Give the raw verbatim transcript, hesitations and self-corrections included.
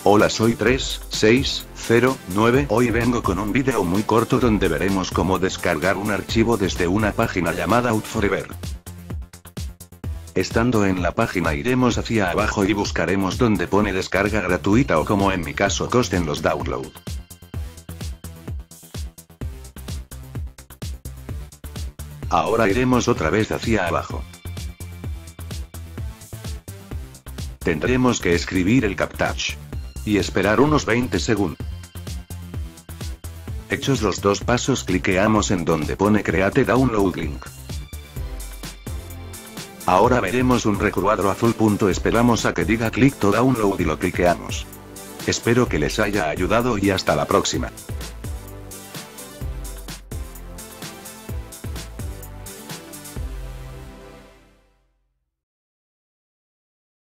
Hola, soy tres seis cero nueve. Hoy vengo con un vídeo muy corto donde veremos cómo descargar un archivo desde una página llamada OutForever. Estando en la página iremos hacia abajo y buscaremos donde pone descarga gratuita o, como en mi caso, costen los download. Ahora iremos otra vez hacia abajo. Tendremos que escribir el captcha y esperar unos veinte segundos. Hechos los dos pasos, cliqueamos en donde pone Create Download Link. Ahora veremos un recuadro azul. Esperamos a que diga Click to Download y lo cliqueamos. Espero que les haya ayudado y hasta la próxima.